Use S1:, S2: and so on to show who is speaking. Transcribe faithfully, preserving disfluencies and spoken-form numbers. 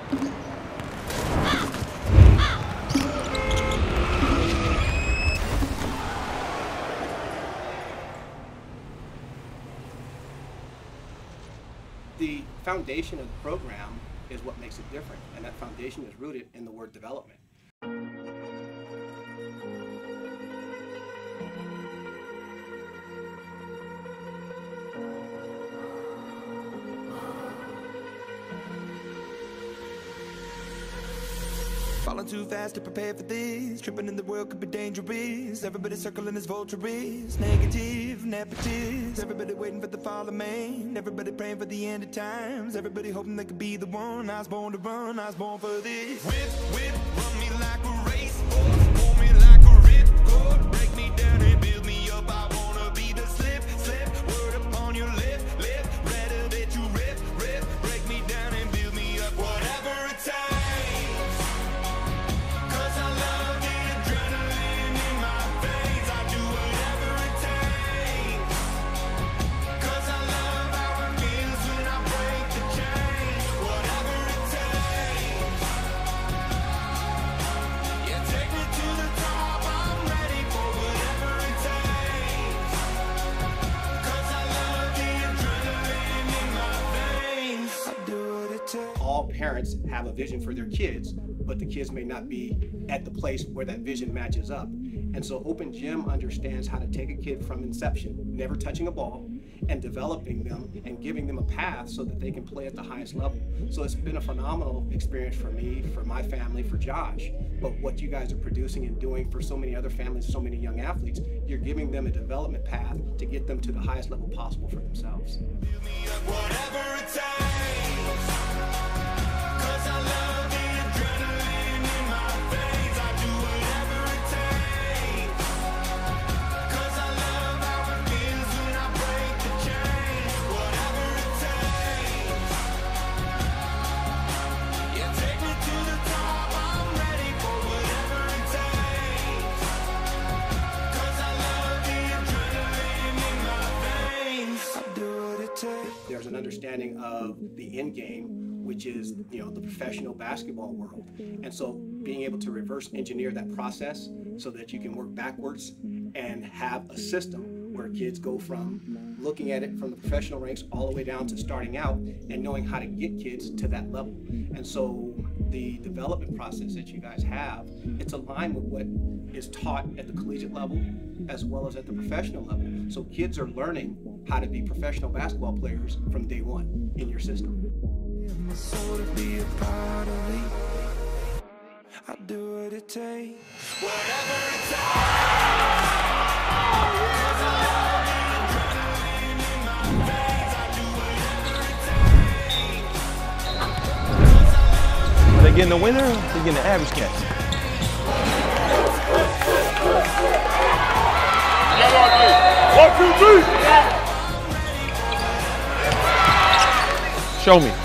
S1: The foundation of the program is what makes it different, and that foundation is rooted in the word development.
S2: Falling too fast to prepare for this. Tripping in the world could be dangerous. Everybody circling as vultures. Negative, nepotist. Everybody waiting for the fall of man. Everybody praying for the end of times. Everybody hoping they could be the one. I was born to run, I was born for this. Whip, whip, run me like a racehorse. Pull me like a ripcord. Break me down and build me up. I wanna be the slip, slip. Word upon your lip, lip. Better that you rip, rip. Break me down and build me up. Whatever it takes.
S1: All parents have a vision for their kids, but the kids may not be at the place where that vision matches up. And so Open Gym understands how to take a kid from inception, never touching a ball, and developing them and giving them a path so that they can play at the highest level. So it's been a phenomenal experience for me, for my family, for Josh. But what you guys are producing and doing for so many other families, so many young athletes, you're giving them a development path to get them to the highest level possible for themselves.
S2: Whatever it takes.
S1: There's an understanding of the end game, which is, you know, the professional basketball world. And so being able to reverse engineer that process so that you can work backwards and have a system where kids go from looking at it from the professional ranks all the way down to starting out and knowing how to get kids to that level. And so the development process that you guys have, it's aligned with what is taught at the collegiate level as well as at the professional level. So kids are learning how to be professional basketball players from day one in your system.
S2: I do what it takes.
S3: Are they getting the winner or are they getting the average catch? One, two, three! Show me.